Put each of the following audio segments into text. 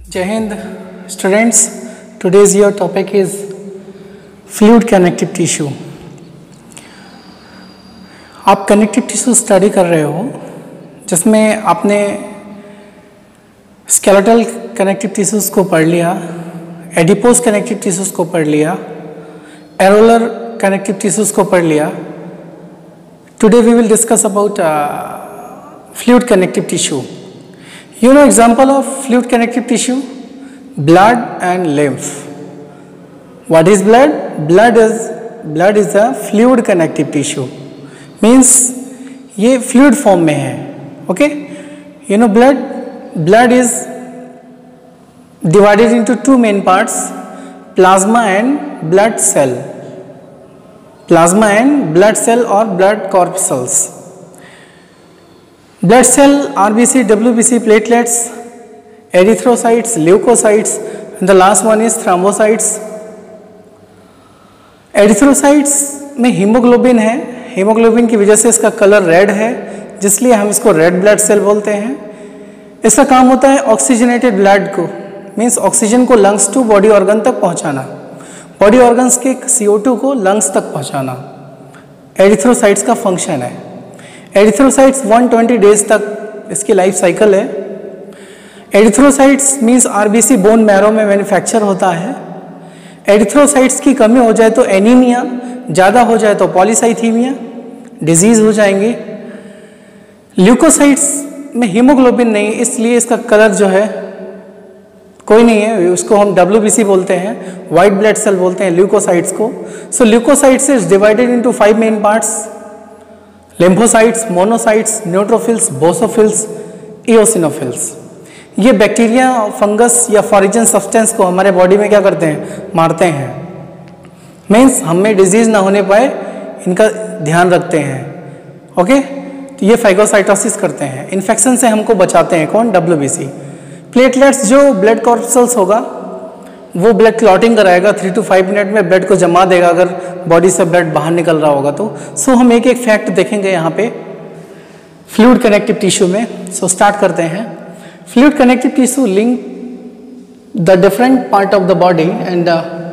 Jai Hind, students. Today's your topic is fluid connective tissue. आप connective tissue study कर रहे हो जिसमें आपने स्केलेटल कनेक्टिव टिश्यूज़ को पढ़ लिया, एडिपोज कनेक्टिव टिश्यूज़ को पढ़ लिया, एरोलर कनेक्टिव टिश्यूज़ को पढ़ लिया. Today we will discuss about fluid connective tissue. You know example of fluid connective tissue? Blood and lymph. What is blood? Blood is a fluid connective tissue. Means ये fluid form में है. Okay? You know blood is divided into two main parts, plasma and blood cell. Plasma and blood cell or blood corpuscles. Blood cell, RBC, WBC, platelets, erythrocytes, leukocytes, and the last one is thrombocytes. Erythrocytes में haemoglobin है, haemoglobin की वजह से इसका colour red है, जिसलिए हम इसको red blood cell बोलते हैं. इसका काम होता है ऑक्सीजनेटेड ब्लड को, मीन्स ऑक्सीजन को लंग्स टू बॉडी ऑर्गन तक पहुंचाना, बॉडी ऑर्गन्स के CO2 को लंग्स तक पहुंचाना. एरिथ्रोसाइट्स का फंक्शन है. एरिथ्रोसाइट्स 120 डेज तक इसकी लाइफ साइकिल है. Erythrocytes means RBC bone marrow में मैन्युफैक्चर होता है. एरिथ्रोसाइट्स की कमी हो जाए तो एनीमिया, ज़्यादा हो जाए तो पॉलीसाइथीमिया, डिजीज हो जाएंगी. ल्यूकोसाइट्स में हीमोग्लोबिन नहीं, इसलिए इसका कलर जो है कोई नहीं है, उसको हम WBC बोलते हैं, वाइट ब्लड सेल बोलते हैं ल्यूकोसाइट्स को. So leukocytes is divided into 5 main parts: lymphocytes, monocytes, neutrophils, basophils, eosinophils. ये बैक्टीरिया, फंगस या फॉरिजन सब्सटेंस को हमारे बॉडी में क्या करते हैं? मारते हैं. मीन्स हमें डिजीज ना होने पाए इनका ध्यान रखते हैं. ओके, तो ये फाइगोसाइटोसिस करते हैं, इन्फेक्शन से हमको बचाते हैं. कौन? WBC. प्लेटलेट्स जो ब्लड कॉर्पसल्स होगा वो ब्लड क्लॉटिंग कराएगा, 3 to 5 मिनट में ब्लड को जमा देगा अगर बॉडी से ब्लड बाहर निकल रहा होगा तो. सो हम एक एक फैक्ट देखेंगे यहाँ पे फ्लूइड कनेक्टिव टिश्यू में. सो स्टार्ट करते हैं. Fluid connective tissue link the different part of the body and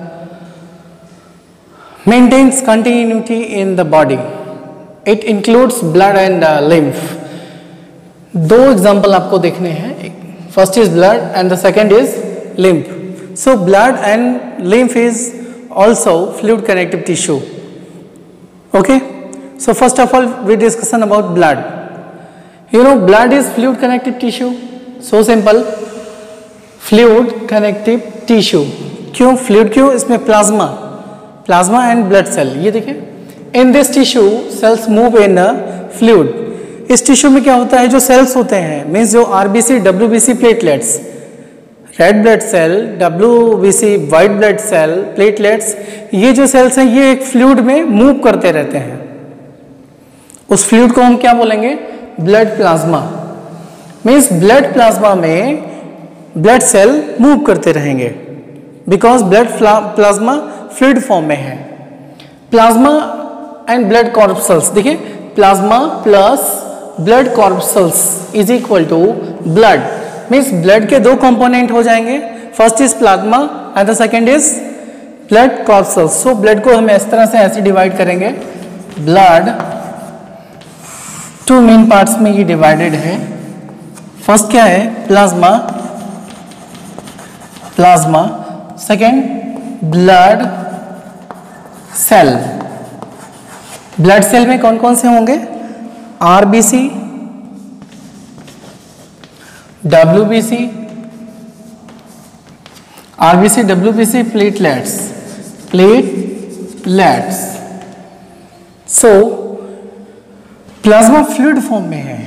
maintains continuity in the body. It includes blood and lymph. 2 example आपको देखने हैं. First is blood and the second is lymph. So blood and lymph is also fluid connective tissue. Okay, so first of all we discussion about blood. You know blood is fluid connective tissue. So simple, fluid connective tissue. क्यों fluid? क्यों? इसमें plasma and blood cell. ये देखिए, in this tissue cells move in a fluid. इस tissue में क्या होता है? जो सेल्स होते हैं मीन्स जो RBC, WBC, platelets, red blood cell, WBC, white blood cell, platelets, ये जो सेल्स हैं ये एक फ्लूइड में मूव करते रहते हैं. उस फ्लूइड को हम क्या बोलेंगे? Blood plasma. Means blood plasma में ब्लड सेल मूव करते रहेंगे because blood plasma fluid form में है. प्लाज्मा एंड ब्लड कॉर्पसल्स, देखिए plasma plus blood corpuscles is equal to blood. Means blood के 2 कंपोनेंट हो जाएंगे. First is plasma and the second is blood corpuscles. So blood को हम इस तरह से ऐसे डिवाइड करेंगे. ब्लड 2 मेन पार्ट्स में ये डिवाइडेड है. फर्स्ट क्या है? Plasma. Second blood cell. Blood cell में कौन कौन से होंगे? RBC, WBC, platelets. So plasma fluid form में है.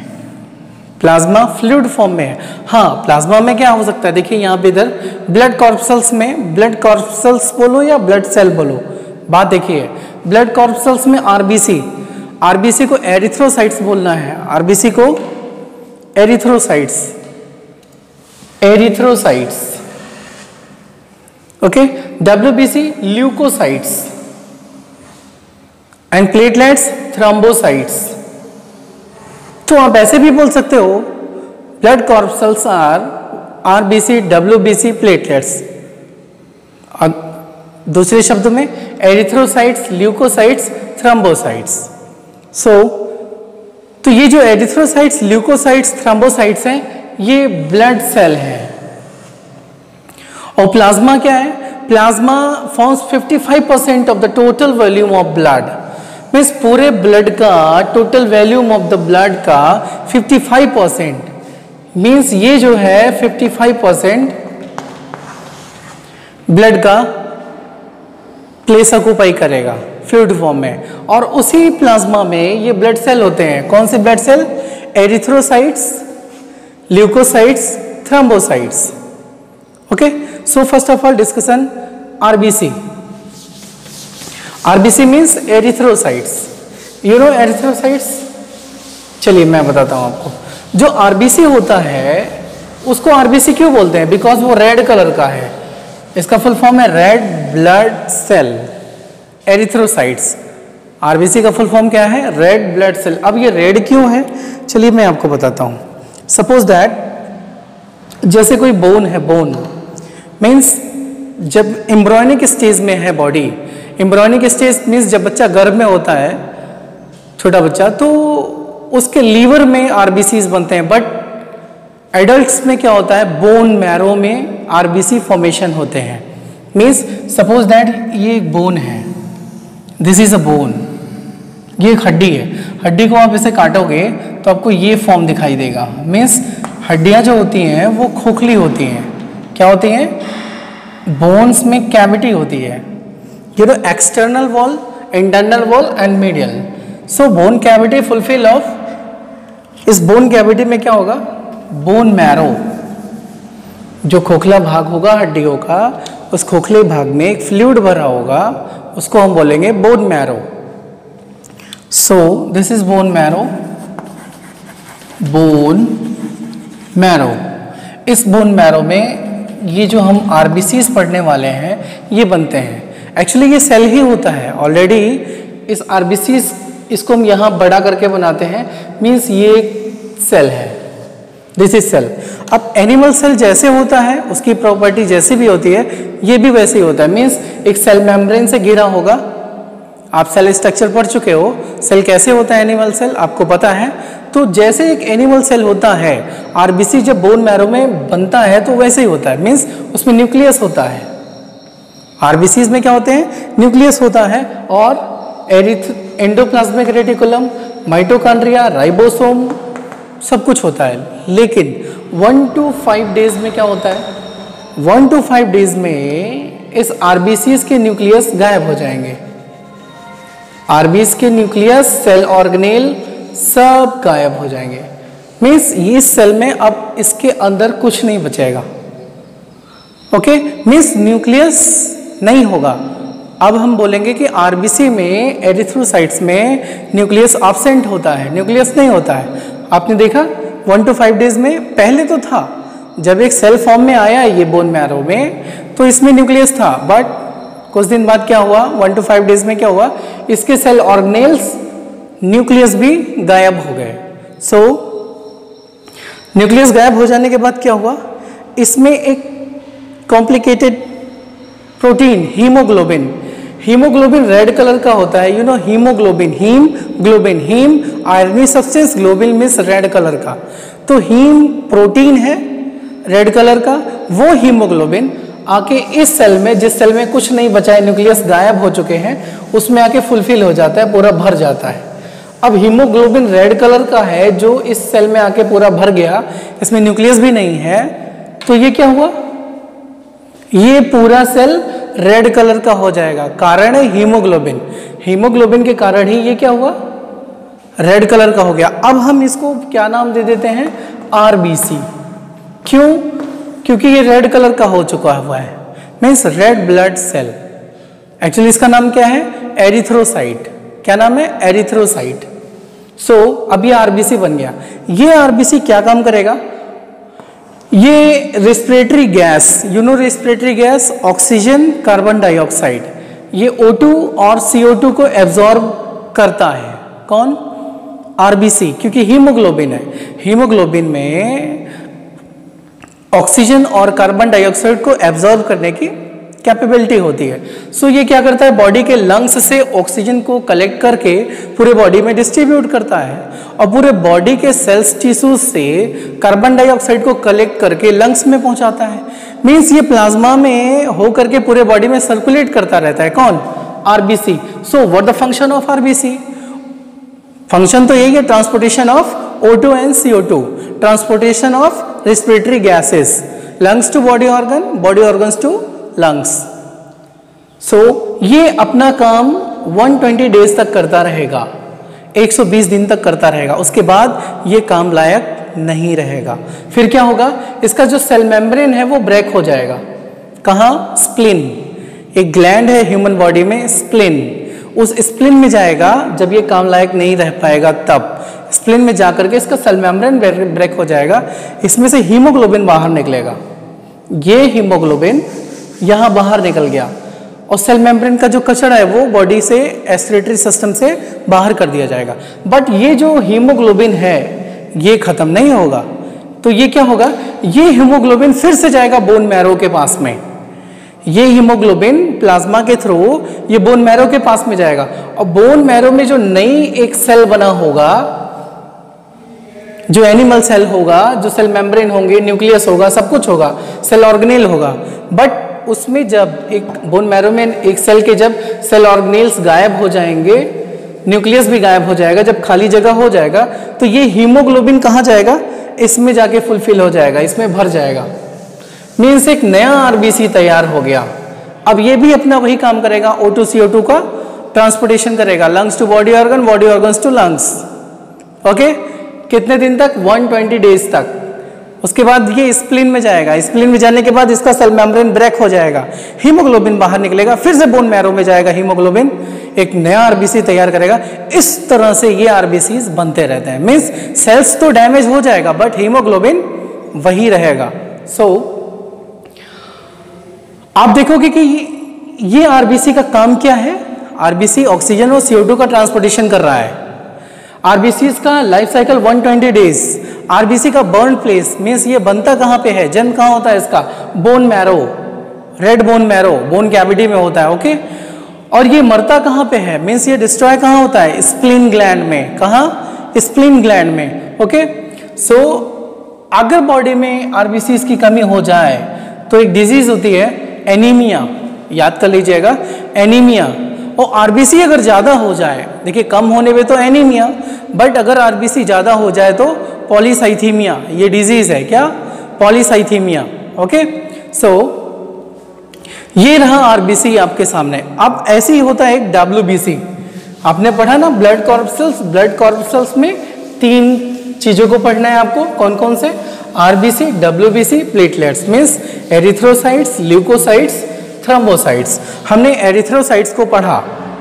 हाँ, प्लाज्मा में क्या हो सकता है? देखिए यहाँ पे इधर ब्लड कॉर्पसल्स में, ब्लड कॉर्पसल्स बोलो या ब्लड सेल बोलो, बात देखिए. ब्लड कॉर्पसल्स में RBC को एरिथ्रोसाइट्स बोलना है. RBC को erythrocytes. Okay, WBC leukocytes and platelets thrombocytes. तो आप ऐसे भी बोल सकते हो blood corpuscles are RBC, WBC platelets, दूसरे शब्दों में एरिथ्रोसाइट्स, ल्यूकोसाइट्स, थ्रोम्बोसाइट्स। तो ये जो एरिथ्रोसाइट्स, ल्यूकोसाइट्स, थ्रोम्बोसाइट्स हैं, ये ब्लड सेल हैं। और प्लाज्मा क्या है? Plasma forms 55% of the total volume of blood. Means पूरे ब्लड का total volume of the blood का 55%। मीन्स ये जो है 55% ब्लड का प्लेस ऑक्यूपाई करेगा फ्लूइड फॉर्म में। और उसी प्लाज्मा में ये ब्लड सेल होते हैं। कौन से blood cell? Erythrocytes, leukocytes, thrombocytes. Okay, so first of all discussion RBC। RBC means erythrocytes. You know erythrocytes? चलिए मैं बताता हूं आपको। जो RBC होता है उसको RBC क्यों बोलते हैं? बिकॉज वो रेड कलर का है। इसका फुल फॉर्म है red blood cell, erythrocytes. RBC का फुल फॉर्म क्या है? Red blood cell. अब ये रेड क्यों है? चलिए मैं आपको बताता हूं। सपोज दैट जैसे कोई बोन है, बोन मीन्स जब एम्ब्रियोनिक स्टेज में है बॉडी, एम्ब्रियोनिक स्टेज मीन्स जब बच्चा गर्भ में होता है, छोटा बच्चा, तो उसके लीवर में RBCs बनते हैं। बट एडल्ट्स में क्या होता है? बोन मैरो में RBC फॉर्मेशन होते हैं। मीन्स सपोज दैट ये एक बोन है, दिस इज अ बोन, ये एक हड्डी है। हड्डी को आप इसे काटोगे तो आपको ये फॉर्म दिखाई देगा। मीन्स हड्डियां जो होती हैं वो खोखली होती हैं। क्या होती हैं? बोन्स में कैविटी होती है, you know external wall, internal wall and medial. So bone cavity fulfil of, इस बोन कैविटी में क्या होगा? बोन मैरो, जो खोखला भाग होगा हड्डियों का, उस खोखले भाग में एक फ्लूइड भरा होगा, उसको हम बोलेंगे bone marrow. So this is bone marrow, bone marrow. इस बोन मैरो में ये जो हम RBCs पढ़ने वाले हैं ये बनते हैं। एक्चुअली ये सेल ही होता है ऑलरेडी। इस RBCs इसको हम यहाँ बड़ा करके बनाते हैं। मीन्स ये एक सेल है, दिस इज सेल। अब एनिमल सेल जैसे होता है, उसकी प्रॉपर्टी जैसी भी होती है, ये भी वैसे ही होता है। मीन्स एक सेल मेम्ब्रेन से घिरा होगा। आप सेल स्ट्रक्चर पढ़ चुके हो, सेल कैसे होता है एनिमल सेल, आपको पता है। तो जैसे एक एनिमल सेल होता है, RBC जब बोन मैरो में बनता है तो वैसे ही होता है। मीन्स उसमें न्यूक्लियस होता है। RBCs में क्या होते हैं? न्यूक्लियस होता है। और एंडोप्लाज्मिक रेटिकुलम, माइटोकॉन्ड्रिया, राइबोसोम, सब कुछ होता है। लेकिन 1 to 5 डेज में क्या होता है? 1 to 5 डेज में इस RBCs के न्यूक्लियस गायब हो जाएंगे। RBCs के न्यूक्लियस, सेल ऑर्गेनेल सब गायब हो जाएंगे। मीन्स इस सेल में अब इसके अंदर कुछ नहीं बचेगा। ओके, मीन्स न्यूक्लियस नहीं होगा। अब हम बोलेंगे कि RBC में, एरिथ्रोसाइट्स में न्यूक्लियस एब्सेंट होता है, न्यूक्लियस नहीं होता है। आपने देखा 1 to 5 डेज में, पहले तो था, जब एक सेल फॉर्म में आया ये बोन मैरो में तो इसमें न्यूक्लियस था। बट कुछ दिन बाद क्या हुआ? 1 to 5 डेज में क्या हुआ? इसके सेल ऑर्गेनेल्स, न्यूक्लियस भी गायब हो गए। सो न्यूक्लियस गायब हो जाने के बाद क्या हुआ? इसमें एक complicated protein, haemoglobin. Haemoglobin red colour का होता है। You know haemoglobin, haem globin, haem irony substance, globin means red colour का। तो हीम प्रोटीन है रेड कलर का, वो हीमोग्लोबिन आके इस सेल में, जिस सेल में कुछ नहीं बचा है, न्यूक्लियस गायब हो चुके हैं, उसमें आके फुलफिल हो जाता है, पूरा भर जाता है। अब हीमोग्लोबिन रेड कलर का है जो इस सेल में आके पूरा भर गया, इसमें न्यूक्लियस भी नहीं है, तो ये क्या हुआ? ये पूरा सेल रेड कलर का हो जाएगा। कारण है हीमोग्लोबिन। हीमोग्लोबिन के कारण ही ये क्या हुआ? रेड कलर का हो गया। अब हम इसको क्या नाम दे देते हैं? RBC। क्यों? क्योंकि ये रेड कलर का हो चुका हुआ है, means red blood cell. Actually इसका नाम क्या है? एरिथ्रोसाइट। क्या नाम है? एरिथ्रोसाइट। सो अब ये RBC बन गया। ये RBC क्या काम करेगा? ये respiratory gas, you know respiratory gas, oxygen, carbon dioxide, ये O2 और CO2 को एब्जॉर्ब करता है। कौन? RBC, क्योंकि हीमोग्लोबिन है। हीमोग्लोबिन में ऑक्सीजन और कार्बन डाइऑक्साइड को एब्जॉर्ब करने की कैपेबिलिटी होती है। सो ये क्या करता है, बॉडी के लंग्स से ऑक्सीजन को कलेक्ट करके पूरे बॉडी में डिस्ट्रीब्यूट करता है, और पूरे बॉडी के सेल्स टिश्यूज से कार्बन डाइऑक्साइड को कलेक्ट करके लंग्स में पहुंचाता है। मीन्स ये प्लाज्मा में हो करके पूरे बॉडी में सर्कुलेट करता रहता है। कौन? RBC. So what the function of RBC? Function तो यही है, transportation of O2 and CO2, transportation of respiratory gases, lungs to body organ, body organs to lungs. So ये अपना काम 120 डेज तक करता रहेगा, 120 दिन तक करता रहेगा। उसके बाद ये काम लायक नहीं रहेगा। फिर क्या होगा, इसका जो सेल मेम्ब्रेन है वो ब्रेक हो जाएगा। कहाँ? स्प्लिन। एक ग्लैंड है ह्यूमन बॉडी में, स्प्लिन। उस स्प्लिन में जाएगा, जब ये काम लायक नहीं रह पाएगा तब स्प्लिन में जाकर के इसका सेल मेम्ब्रेन ब्रेक हो जाएगा। इसमें से हीमोग्लोबिन बाहर निकलेगा। ये हीमोग्लोबिन यहाँ बाहर निकल गया, और सेल मेम्ब्रेन का जो कचरा है वो बॉडी से एक्सक्रीटरी सिस्टम से बाहर कर दिया जाएगा। बट ये जो हीमोग्लोबिन है ये खत्म नहीं होगा, तो ये क्या होगा, ये हीमोग्लोबिन फिर से जाएगा बोन मैरो के पास में। ये हीमोग्लोबिन प्लाज्मा के थ्रू ये बोन मैरो के पास में जाएगा, और बोन मैरो में जो नई एक सेल बना होगा, जो एनिमल सेल होगा, जो सेल मेम्ब्रेन होंगे, न्यूक्लियस होगा, सब कुछ होगा, सेल ऑर्गेनेल होगा। बट उसमें जब एक बोन मैरो में एक सेल के जब सेल ऑर्गेनेल्स गायब हो जाएंगे, न्यूक्लियस भी गायब हो जाएगा, जब खाली जगह हो जाएगा, तो ये हीमोग्लोबिन कहाँ जाएगा, इसमें जाके फुलफिल हो जाएगा, इसमें भर जाएगा। मीन्स एक नया आरबीसी तैयार हो गया। अब ये भी अपना वही काम करेगा, O2 CO2 का ट्रांसपोर्टेशन करेगा, lungs to body organ, body organs to lungs. Okay, कितने दिन तक? 120 डेज तक। उसके बाद ये स्प्लिन में जाएगा, स्प्लिन में जाने के बाद इसका सेल मेम्ब्रेन ब्रेक हो जाएगा, हीमोग्लोबिन बाहर निकलेगा, फिर से बोन मैरो में जाएगा हीमोग्लोबिन, एक नया आरबीसी तैयार करेगा। इस तरह से ये आरबीसीज बनते रहते हैं। मीन्स सेल्स तो डैमेज हो जाएगा बट हीमोग्लोबिन वही रहेगा। सो आप देखोगे कि ये आरबीसी का काम क्या है। आरबीसी ऑक्सीजन और CO2 का ट्रांसपोर्टेशन कर रहा है। आरबीसी का लाइफ साइकिल 120 डेज। आरबीसी का बर्न प्लेस मीन्स ये बनता कहाँ पे है, जन्म कहाँ होता है इसका, bone marrow, red bone marrow, bone cavity में होता है। ओके, और ये मरता कहाँ पे है, मीन्स ये डिस्ट्रॉय कहाँ होता है, स्प्लीन ग्लैंड में। कहाँ? स्प्लीन ग्लैंड में। ओके, सो अगर बॉडी में आरबीसी की कमी हो जाए तो एक डिजीज होती है एनीमिया, याद कर लीजिएगा, एनीमिया। और आरबीसी अगर ज़्यादा हो जाए, देखिए कम होने पे तो एनीमिया, बट अगर आरबीसी ज़्यादा हो जाए तो पॉलीसाइथीमिया, ये डिजीज है क्या, पॉलीसाइथीमिया। ओके, सो ये रहा आरबीसी आपके सामने। अब ऐसे ही होता है एक डब्ल्यूबीसी, आपने पढ़ा ना, ब्लड कॉर्पसेल्स। ब्लड कॉर्पसेल्स में 3 चीज़ों को पढ़ना है आपको, कौन कौन से, RBC, WBC, platelets. Means erythrocytes, leukocytes, thrombocytes. हमने एरिथ्रोसाइट्स को पढ़ा,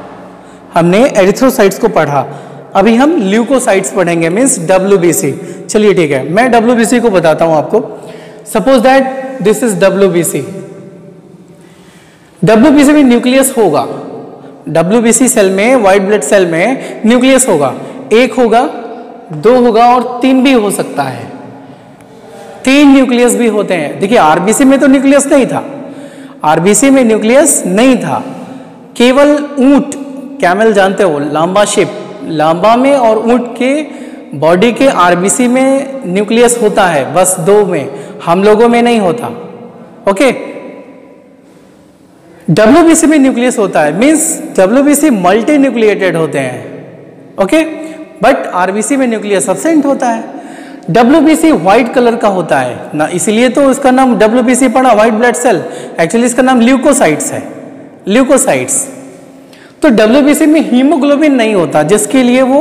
अभी हम ल्यूकोसाइट्स पढ़ेंगे, मीन्स डब्ल्यूबीसी। चलिए ठीक है, मैं डब्ल्यूबीसी को बताता हूं आपको। Suppose that this is WBC. WBC में न्यूक्लियस होगा, डब्ल्यूबीसी सेल में, व्हाइट ब्लड सेल में न्यूक्लियस होगा, 1 होगा, 2 होगा और 3 भी हो सकता है। 3 न्यूक्लियस भी होते हैं। देखिए आरबीसी में तो न्यूक्लियस नहीं था, आरबीसी में न्यूक्लियस नहीं था, केवल ऊंट, कैमल जानते हो, लांबा शिप, लांबा में और ऊंट के बॉडी के आरबीसी में न्यूक्लियस होता है, बस 2 में, हम लोगों में नहीं होता। ओके, डब्ल्यूबीसी में न्यूक्लियस होता है, मीन्स डब्ल्यूबीसी मल्टी न्यूक्लिएटेड होते हैं। ओके, बट आरबीसी में न्यूक्लियस एब्सेंट होता है। डब्ल्यूबीसी व्हाइट कलर का होता है ना, इसीलिए तो इसका नाम डब्ल्यूबीसी पड़ा, व्हाइट ब्लड सेल। एक्चुअली इसका नाम ल्यूकोसाइट्स है, ल्यूकोसाइट्स। तो डब्ल्यूबीसी में हीमोग्लोबिन नहीं होता, जिसके लिए वो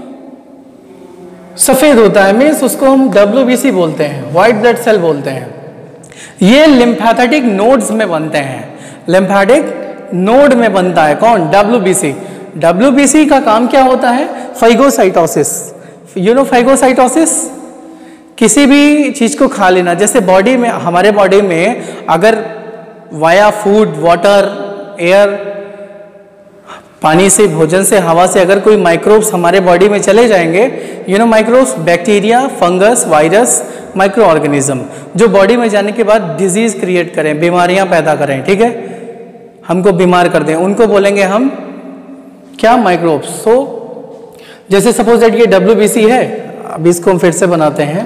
सफेद होता है, मीन्स उसको हम डब्ल्यूबीसी बोलते हैं, व्हाइट ब्लड सेल बोलते हैं। ये लिम्फैथेटिक नोड्स में बनते हैं, लिम्फैटिक नोड में बनता है कौन, डब्ल्यूबीसी। डब्ल्यूबीसी का काम क्या होता है, फाइगोसाइटोसिस। यू नो फाइगोसाइटोसिस, किसी भी चीज को खा लेना, जैसे बॉडी में, हमारे बॉडी में अगर वाया फूड, वाटर, एयर, पानी से, भोजन से, हवा से अगर कोई माइक्रोब्स हमारे बॉडी में चले जाएंगे, you know microbes, bacteria, fungus, virus, micro organism, जो बॉडी में जाने के बाद डिजीज क्रिएट करें, बीमारियां पैदा करें, ठीक है, हमको बीमार कर दें, उनको बोलेंगे हम क्या, माइक्रोब्स। सो जैसे सपोज दैट ये WBC है, अब इसको हम फिर से बनाते हैं।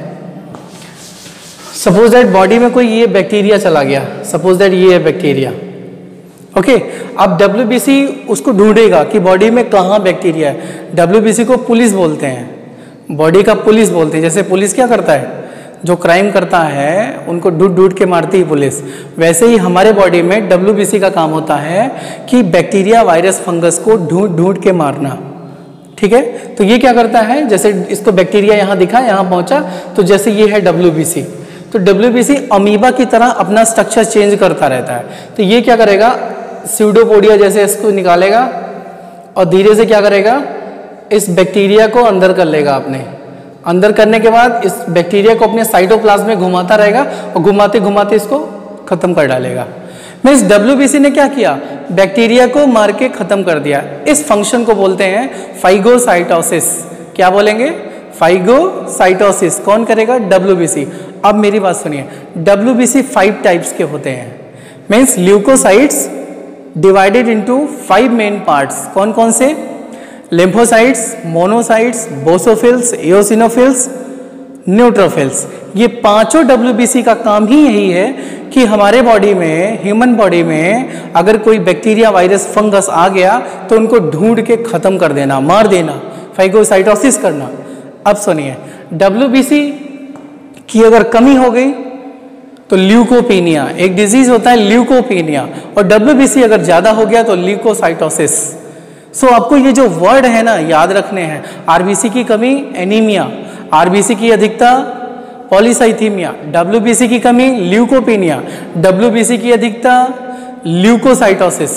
सपोज दैट बॉडी में कोई ये बैक्टीरिया चला गया, सपोज दैट ये है बैक्टीरिया, ओके। अब WBC उसको ढूंढेगा कि बॉडी में कहाँ बैक्टीरिया है। WBC को पुलिस बोलते हैं, बॉडी का पुलिस बोलते हैं। जैसे पुलिस क्या करता है, जो क्राइम करता है उनको ढूंढ ढूंढ के मारती है पुलिस, वैसे ही हमारे बॉडी में WBC का काम होता है कि बैक्टीरिया, वायरस, फंगस को ढूंढ ढूंढ के मारना, ठीक है। तो ये क्या करता है, जैसे इसको बैक्टीरिया यहाँ दिखा, यहाँ पहुंचा, तो जैसे ये है WBC, तो WBC अमीबा की तरह अपना स्ट्रक्चर चेंज करता रहता है। तो ये क्या करेगा, स्यूडोपोडिया जैसे इसको निकालेगा और धीरे से क्या करेगा, इस बैक्टीरिया को अंदर कर लेगा अपने, अंदर करने के बाद इस बैक्टीरिया को अपने साइटोप्लाज्म में घुमाता रहेगा और घुमाते घुमाते इसको खत्म कर डालेगा। मीन्स WBC ने क्या किया, बैक्टीरिया को मार के खत्म कर दिया। इस फंक्शन को बोलते हैं फाइगोसाइटोसिस। क्या बोलेंगे, फाइगोसाइटोसिस। कौन करेगा, WBC। अब मेरी बात सुनिए, WBC 5 टाइप्स के होते हैं। Means leukocytes divided into 5 main parts. कौन कौन से, lymphocytes, monocytes, basophils, eosinophils, neutrophils. ये पांचों WBC का काम ही यही है कि हमारे बॉडी में, ह्यूमन बॉडी में अगर कोई बैक्टीरिया, वायरस, फंगस आ गया तो उनको ढूंढ के खत्म कर देना, मार देना, फाइगोसाइटोसिस करना। अब सुनिए, WBC की अगर कमी हो गई तो ल्यूकोपीनिया, एक डिजीज होता है ल्यूकोपीनिया, और WBC अगर ज्यादा हो गया तो ल्यूकोसाइटोसिस। सो आपको ये जो वर्ड है ना याद रखने हैं। RBC की कमी एनीमिया, RBC की अधिकता पॉलीसाइथीमिया, WBC की कमी ल्यूकोपीनिया, WBC की अधिकता ल्यूकोसाइटोसिस,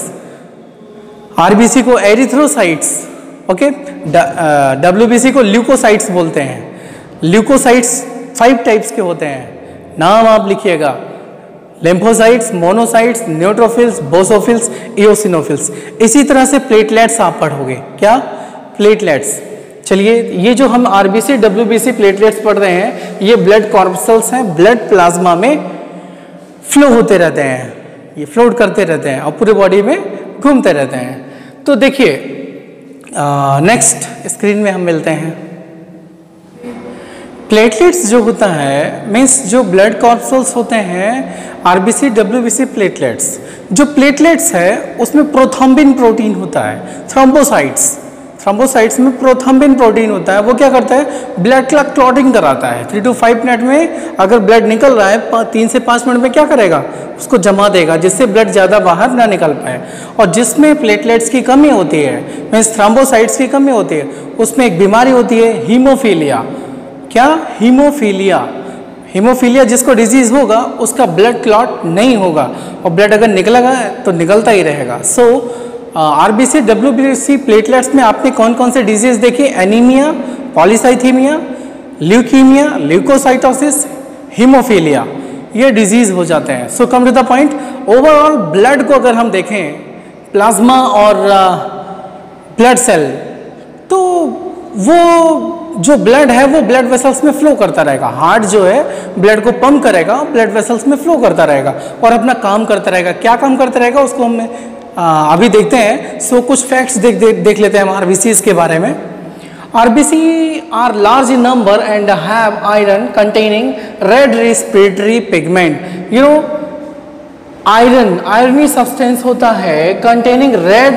RBC को एरिथ्रोसाइट्स, ओके, WBC को ल्यूकोसाइट्स बोलते हैं। ल्यूकोसाइट्स 5 टाइप्स के होते हैं, नाम आप लिखिएगा, lymphocytes, monocytes, neutrophils, basophils, eosinophils. इसी तरह से प्लेटलेट्स आप पढ़ोगे, क्या, प्लेटलेट्स। चलिए, ये जो हम RBC WBC प्लेटलेट्स पढ़ रहे हैं, ये ब्लड कॉर्पसल्स हैं, ब्लड प्लाज्मा में फ्लो होते रहते हैं, ये फ्लोट करते रहते हैं और पूरे बॉडी में घूमते रहते हैं। तो देखिए, नेक्स्ट स्क्रीन में हम मिलते हैं। प्लेटलेट्स जो होता है, मीन्स जो ब्लड कॉर्पसल्स होते हैं, RBC WBC प्लेटलेट्स। जो प्लेटलेट्स है उसमें प्रोथ्रोम्बिन प्रोटीन होता है, थ्रोम्बोसाइट्स, थ्रोम्बोसाइट्स में प्रोथ्रोम्बिन प्रोटीन होता है। वो क्या करता है, ब्लड क्लॉटिंग कराता है। 3 to 5 मिनट में अगर ब्लड निकल रहा है, 3 से 5 मिनट में क्या करेगा, उसको जमा देगा, जिससे ब्लड ज़्यादा बाहर ना निकल पाए। और जिसमें प्लेटलेट्स की कमी होती है, मीन्स थ्रोम्बोसाइट्स की कमी होती है, उसमें एक बीमारी होती है हीमोफीलिया। क्या, हीमोफीलिया। हीमोफीलिया जिसको डिजीज होगा उसका ब्लड क्लॉट नहीं होगा, और ब्लड अगर निकलेगा तो निकलता ही रहेगा। सो RBC WBC प्लेटलेट्स में आपने कौन कौन से डिजीज देखे, anaemia, polycythaemia, leukaemia, leukocytosis, haemophilia, ये डिजीज हो जाते हैं। So come to the point, overall blood को अगर हम देखें, प्लाज्मा और ब्लड सेल, तो वो जो ब्लड है वो ब्लड वेसल्स में फ्लो करता रहेगा। हार्ट जो है ब्लड को पंप करेगा, ब्लड वेसल्स में फ्लो करता रहेगा और अपना काम करता रहेगा। क्या काम करता रहेगा उसको हम अभी देखते हैं। सो कुछ फैक्ट्स देख लेते हैं हम RBCs के बारे में। RBC are large in number and have iron containing red respiratory pigment. You know, iron, irony substance होता है कंटेनिंग रेड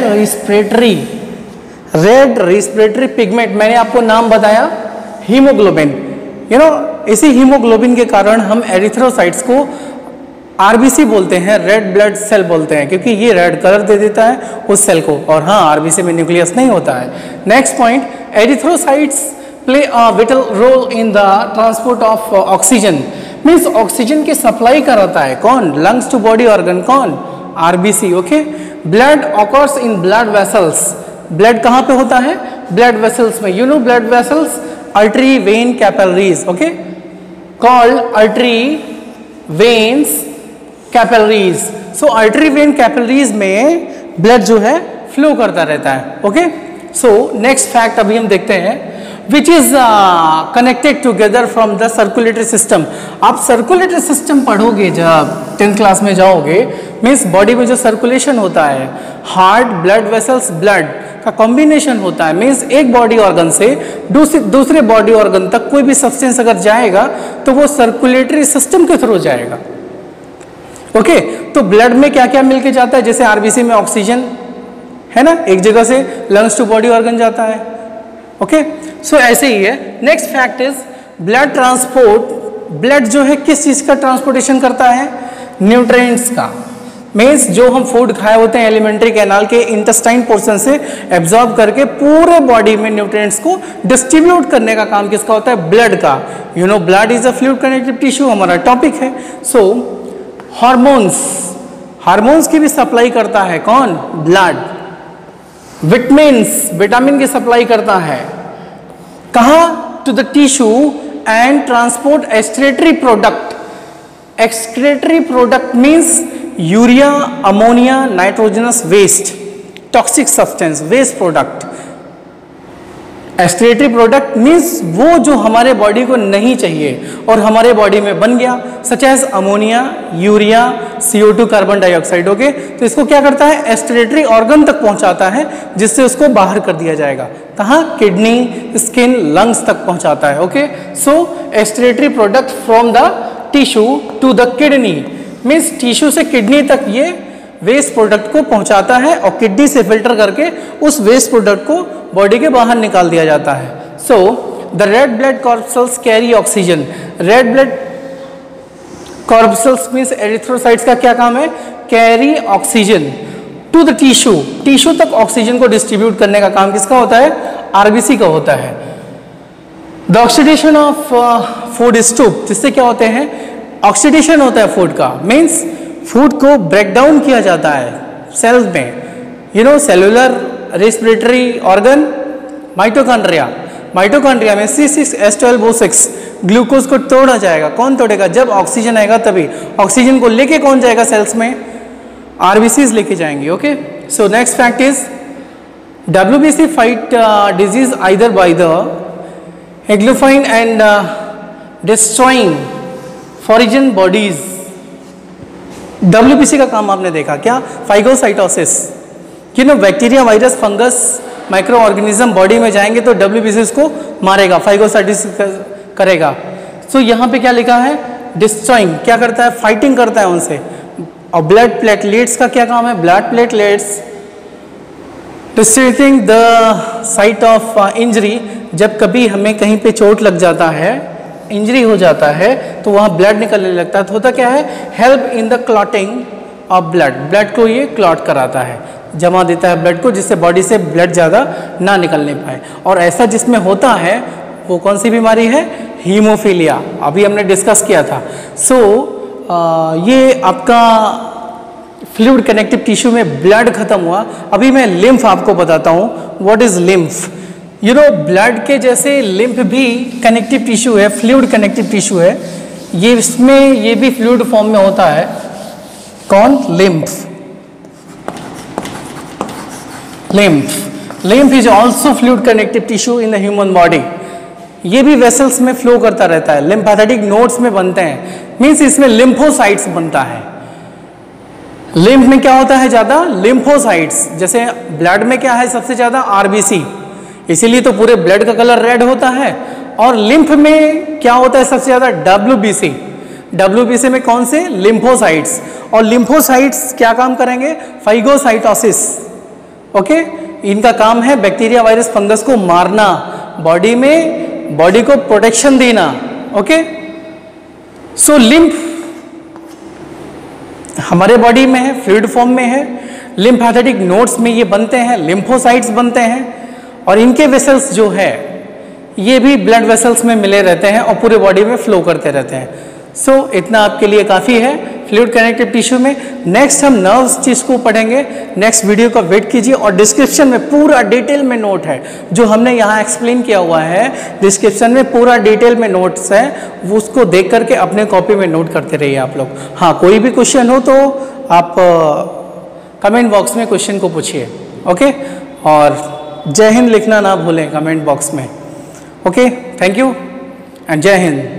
रेस्पिरेटरी पिगमेंट। मैंने आपको नाम बताया, हीमोग्लोबिन। यू नो, इसी हीमोग्लोबिन के कारण हम एरिथ्रोसाइट्स को RBC बोलते हैं, रेड ब्लड सेल बोलते हैं, क्योंकि ये रेड कलर दे देता है उस सेल को। और हाँ, RBC में न्यूक्लियस नहीं होता है। Next point, erythrocytes play a vital role in the transport of oxygen. Means oxygen की सप्लाई कराता है कौन, लंग्स टू बॉडी ऑर्गन, कौन, RBC। Okay, blood occurs in blood vessels. Blood कहाँ पे होता है, ब्लड वेसल्स में। You know blood vessels, artery, vein, capillaries, okay, called artery, veins, capillaries. So artery, vein, capillaries में ब्लड जो है flow करता रहता है। ओके, सो नेक्स्ट फैक्ट अभी हम देखते हैं। Which is connected together from the circulatory system. आप सर्कुलेटरी सिस्टम पढ़ोगे जब 10th क्लास में जाओगे, मीन्स बॉडी में जो सर्कुलेशन होता है, हार्ट, ब्लड वेसल्स, ब्लड का कॉम्बिनेशन होता है। मीन्स एक बॉडी ऑर्गन से दूसरे बॉडी ऑर्गन तक कोई भी सब्सटेंस अगर जाएगा तो वो सर्कुलेटरी सिस्टम के थ्रू जाएगा। ओके, तो ब्लड में क्या क्या मिलके जाता है, जैसे आरबीसी में ऑक्सीजन है ना, एक जगह से लंग्स टू बॉडी ऑर्गन जाता है। ओके, सो ऐसे ही है। Next fact is blood transport. Blood जो है किस चीज का ट्रांसपोर्टेशन करता है, न्यूट्रिएंट्स का। मीन्स जो हम फूड खाए होते हैं एलिमेंट्री कैनाल के इंटेस्टाइन पोर्शन से एब्जॉर्ब करके पूरे बॉडी में न्यूट्रिएंट्स को डिस्ट्रीब्यूट करने का काम किसका होता है, ब्लड का। You know blood is a fluid connective tissue, हमारा टॉपिक है। सो हार्मोन्स की भी सप्लाई करता है कौन, ब्लड। विटामिन्स, विटामिन की सप्लाई करता है कहाँ, to the tissue and transport excretory product. Excretory product means urea, ammonia, nitrogenous waste, toxic substance, waste product. Excretory product means वो जो हमारे बॉडी को नहीं चाहिए और हमारे बॉडी में बन गया, such as ammonia, urea, CO2, carbon dioxide. Okay, तो इसको क्या करता है, एक्सक्रीटरी ऑर्गन तक पहुंचाता है, जिससे उसको बाहर कर दिया जाएगा। कहाँ, किडनी, स्किन, लंग्स तक पहुंचाता है। Okay, so excretory product from the tissue to the kidney means tissue से किडनी तक ये वेस्ट प्रोडक्ट को पहुंचाता है और किडनी से फिल्टर करके उस वेस्ट प्रोडक्ट को बॉडी के बाहर निकाल दिया जाता है। So the red blood corpuscles carry oxygen. Red blood corpuscles means erythrocytes का क्या काम है, carry oxygen to the tissue. Tissue तक ऑक्सीजन को डिस्ट्रीब्यूट करने का काम किसका होता है, आरबीसी का होता है। The oxidation of food stuff, जिससे क्या होते हैं, ऑक्सीडेशन होता है फूड का। मीन्स फूड को ब्रेक डाउन किया जाता है सेल्स में। You know cellular respiratory organ, mitochondria. Mitochondria में C6H12O6 ग्लूकोज को तोड़ा जाएगा। कौन तोड़ेगा, जब ऑक्सीजन आएगा तभी। ऑक्सीजन को लेके कौन जाएगा सेल्स में, आरबीसीज लेके जाएंगे। Okay, so next fact is WBC fight disease either by the engulfing and destroying foreign bodies. WBC का काम आपने देखा क्या, phagocytosis. You know bacteria, virus, fungus, micro organism body में जाएंगे तो WBC इसको मारेगा, फाइगोसाइटोसिस करेगा। सो यहाँ पे क्या लिखा है, डिस्ट्रॉइंग, क्या करता है, फाइटिंग करता है उनसे। और ब्लड प्लेटलेट्स का क्या काम है, blood platelets distributing the site of injury. जब कभी हमें कहीं पे चोट लग जाता है, इंजरी हो जाता है, तो वहाँ ब्लड निकलने लगता है। तो होता क्या है, help in the clotting of blood. Blood को ये क्लॉट कराता है, जमा देता है ब्लड को, जिससे बॉडी से ब्लड ज़्यादा ना निकलने पाए। और ऐसा जिसमें होता है वो कौन सी बीमारी है, हीमोफीलिया, अभी हमने डिस्कस किया था। सो ये आपका फ्लूइड कनेक्टिव टिश्यू में ब्लड खत्म हुआ। अभी मैं लिम्फ आपको बताता हूँ, what is lymph. You know blood के जैसे लिम्फ भी कनेक्टिव टिश्यू है, फ्लूइड कनेक्टिव टिश्यू है। ये इसमें ये भी फ्लूइड फॉर्म में होता है। कौन, lymph. Lymph is also fluid connective tissue in the human body. ये भी वेसल्स में फ्लो करता रहता है, लिम्फेटिक नोड्स में बनते हैं। मीन्स इसमें लिम्फोसाइट्स बनता है। लिम्फ में क्या होता है ज्यादा, लिम्फोसाइट्स। जैसे ब्लड में क्या है सबसे ज्यादा, आरबीसी, इसीलिए तो पूरे ब्लड का कलर रेड होता है। और लिम्फ में क्या होता है सबसे ज्यादा, WBC। WBC में कौन से, लिम्फोसाइट्स। और लिम्फोसाइट्स क्या काम करेंगे, फाइगोसाइटोसिस। ओके, इनका काम है बैक्टीरिया, वायरस, फंगस को मारना, बॉडी में बॉडी को प्रोटेक्शन देना। ओके, सो लिम्फ हमारे बॉडी में है, फ्लूइड फॉर्म में है। लिम्फेटिक नोड्स में ये बनते हैं, लिम्फोसाइट्स बनते हैं। और इनके वेसल्स जो है ये भी ब्लड वेसल्स में मिले रहते हैं और पूरे बॉडी में फ्लो करते रहते हैं। सो इतना आपके लिए काफ़ी है फ्लूइड कनेक्टिव टिश्यू में। नेक्स्ट हम नर्व्स चीज़ को पढ़ेंगे, नेक्स्ट वीडियो का वेट कीजिए। और डिस्क्रिप्शन में पूरा डिटेल में नोट है, जो हमने यहाँ एक्सप्लेन किया हुआ है, डिस्क्रिप्शन में पूरा डिटेल में नोट्स है, वो उसको देख करके अपने कॉपी में नोट करते रहिए आप लोग। हाँ, कोई भी क्वेश्चन हो तो आप कमेंट बॉक्स में क्वेश्चन को पूछिए। ओके, और जय हिंद लिखना ना भूलें कमेंट बॉक्स में। ओके, थैंक यू एंड जय हिंद।